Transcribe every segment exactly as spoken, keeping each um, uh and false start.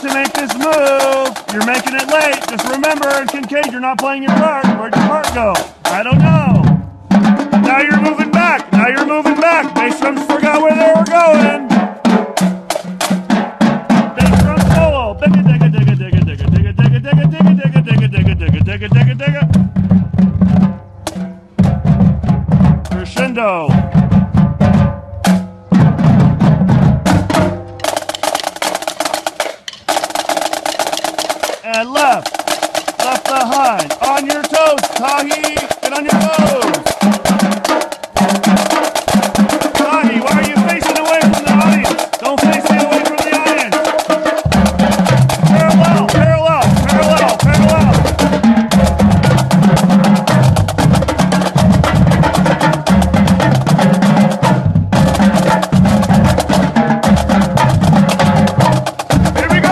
to make this move. You're making it late. Just remember, Kincaid, you're not playing your part. Where'd your part go? I don't know. Now you're moving back. Now you're moving back. Bass drums forgot where they were going. Bass drum solo. Digga digga digga digga digga digga digga digga digga digga digga digga digga digga digga digga. Crescendo. And left, left behind, on your toes, Tahi, get on your toes. Tahi, why are you facing away from the audience? Don't face it away from the audience. Parallel, parallel, parallel, parallel. Here we go.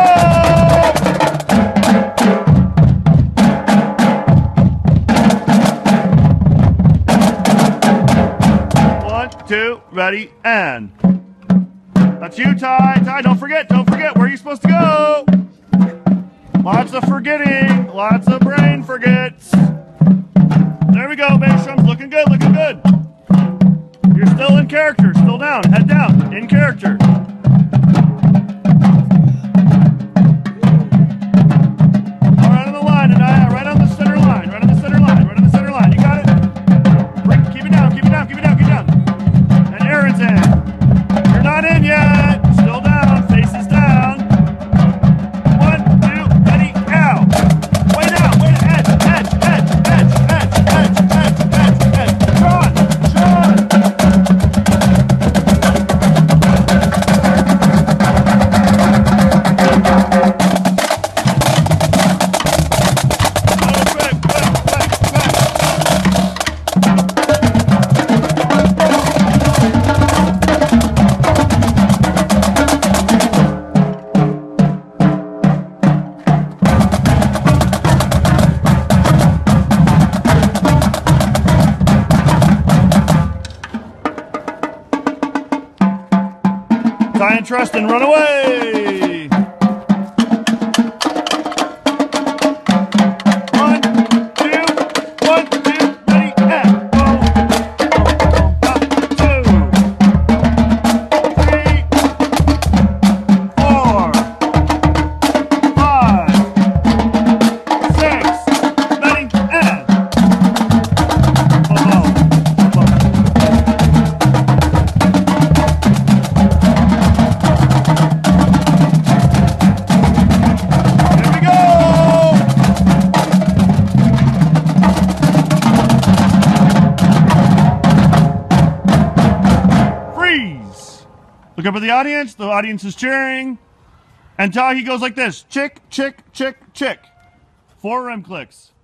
Two, ready, and that's you, Ty. Ty, don't forget, don't forget, where are you supposed to go? Lots of forgetting, lots of brain forgets. There we go, bass drums, looking good, looking good. You're still in character, still down, head down, in character. All right on the line, Anaya, right on the center line, right on the center line, right on the center line. You got it? Bring, keep it down, keep it down, keep it down, keep it down. Aaron's in. You're not in yet. Still down. Faces down. One, two, ready, out. Way down. Way to edge, edge, edge, edge, edge, edge, edge, edge, edge. Sean, Sean. Oh, quick, quick, quick, quick. Ty and Tristan, run away! One, two, one, two, ready, and go! One, two, three, four, five, six, ready, and oh, oh, oh. Look up at the audience. The audience is cheering. And Tahi goes like this. Chick, chick, chick, chick. Four rim clicks.